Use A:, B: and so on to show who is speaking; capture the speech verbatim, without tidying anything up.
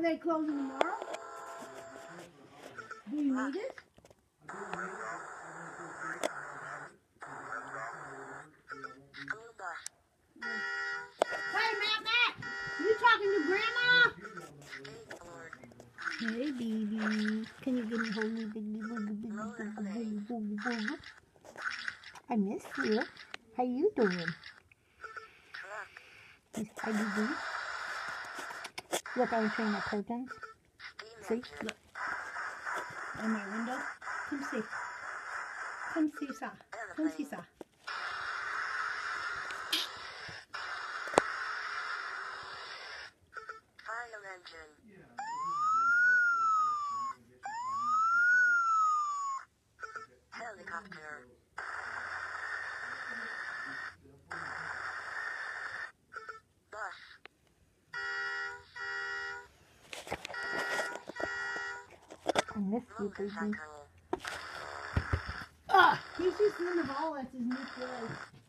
A: they closing tomorrow? Do you need it? Hey, Matt, Matt! You talking to Grandma? Hey, baby. Can you give me hold me, biggie, boogie, biggie, boogie, boogie, boogie, boogie? I miss you. How you doing? Yes, how you doing? Look, I was showing my curtains. See? Look. On my window. Come see. Come see, Sa. Come see, Sa.
B: Fire engine. Helicopter. Bus.
A: I miss you, baby.
B: Motorcycle.
A: Ah! He's just in the hall. That's his new place.